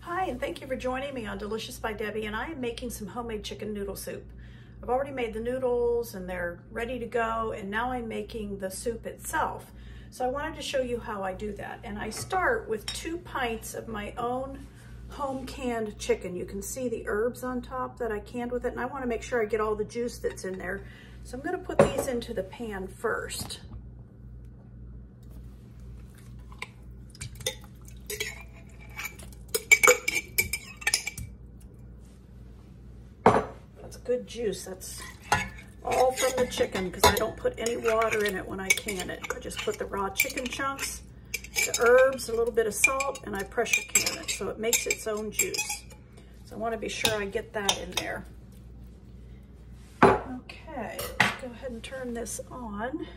Hi, and thank you for joining me on Delicious by Debbie, and I am making some homemade chicken noodle soup. I've already made the noodles and they're ready to go, and now I'm making the soup itself. So I wanted to show you how I do that. And I start with 2 pints of my own home canned chicken. You can see the herbs on top that I canned with it, and I want to make sure I get all the juice that's in there. So I'm going to put these into the pan first. That's good juice. That's all from the chicken because I don't put any water in it when I can it. I just put the raw chicken chunks, the herbs, a little bit of salt, and I pressure can it so it makes its own juice. So I want to be sure I get that in there. Okay, let's go ahead and turn this on.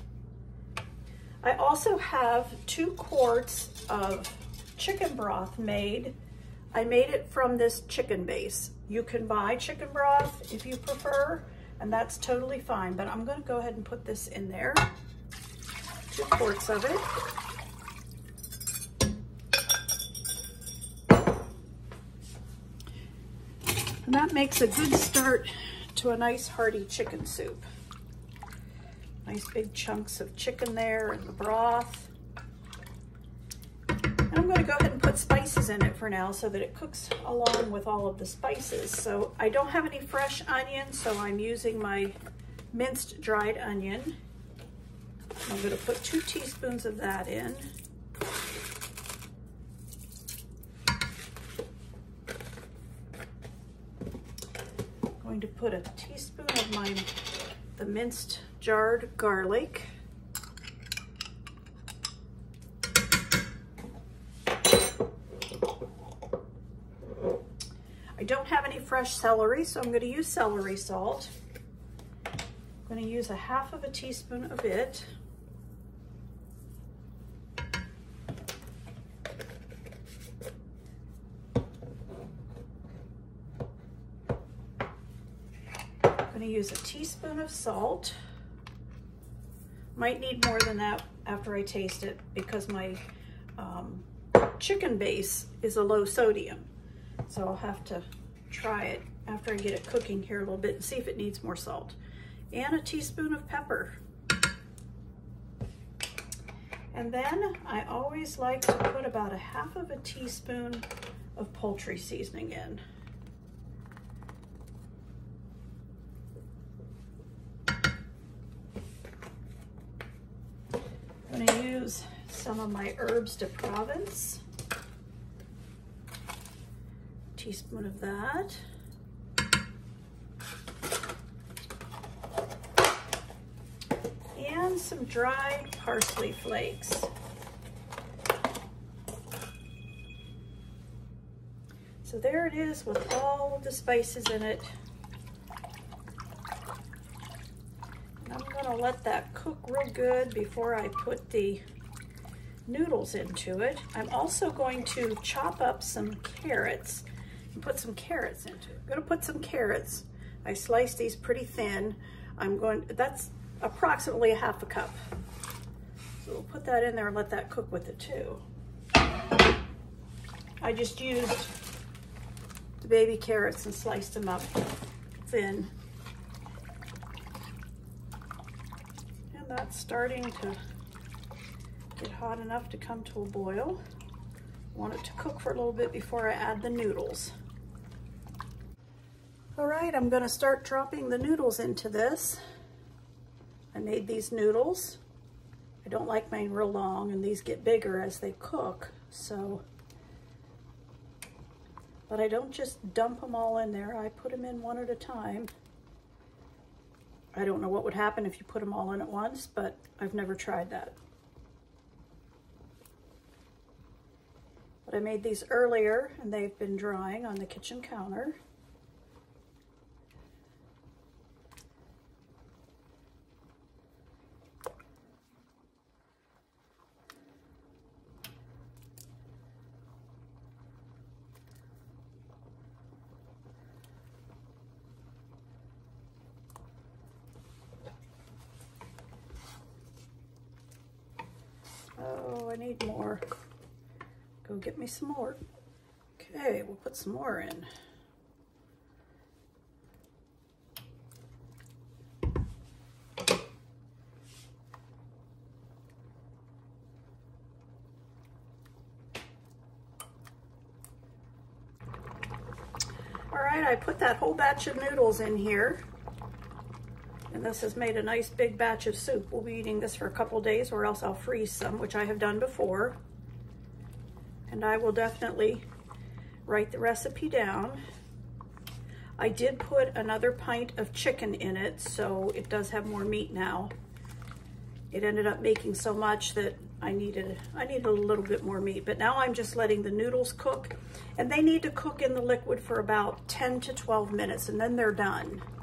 I also have 2 quarts of chicken broth made. I made it from this chicken base. You can buy chicken broth if you prefer, and that's totally fine, but I'm going to go ahead and put this in there. 2 quarts of it. And that makes a good start to a nice hearty chicken soup. Nice big chunks of chicken there and the broth. And I'm going to go ahead and put spices in it for now so that it cooks along with all of the spices. So I don't have any fresh onion, so I'm using my minced dried onion. I'm going to put 2 teaspoons of that in. I'm going to put a teaspoon of the minced jarred garlic. I don't have any fresh celery, so I'm going to use celery salt. I'm going to use 1/2 teaspoon of it. I'm going to use 1 teaspoon of salt. Might need more than that after I taste it because my chicken base is a low sodium. So I'll have to try it after I get it cooking here a little bit and see if it needs more salt. And 1 teaspoon of pepper. And then I always like to put about 1/2 teaspoon of poultry seasoning in. I'm going to use some of my herbes de Provence. Teaspoon of that. And some dried parsley flakes. So there it is with all of the spices in it. And I'm going to let that cook real good before I put the noodles into it. I'm also going to chop up some carrots. Put some carrots into it. I'm going to put some carrots. I sliced these pretty thin. That's approximately 1/2 cup. So we'll put that in there and let that cook with it too. I just used the baby carrots and sliced them up thin. And that's starting to get hot enough to come to a boil. I want it to cook for a little bit before I add the noodles. All right, I'm going to start dropping the noodles into this. I made these noodles. I don't like mine real long, and these get bigger as they cook, so. But I don't just dump them all in there. I put them in one at a time. I don't know what would happen if you put them all in at once, but I've never tried that. But I made these earlier, and they've been drying on the kitchen counter. Oh, I need more. Go get me some more. Okay, we'll put some more in. All right, I put that whole batch of noodles in here. And this has made a nice big batch of soup. We'll be eating this for a couple days, or else I'll freeze some, which I have done before. And I will definitely write the recipe down. I did put another pint of chicken in it, so it does have more meat now. It ended up making so much that I needed a little bit more meat, but now I'm just letting the noodles cook, and they need to cook in the liquid for about 10 to 12 minutes, and then they're done.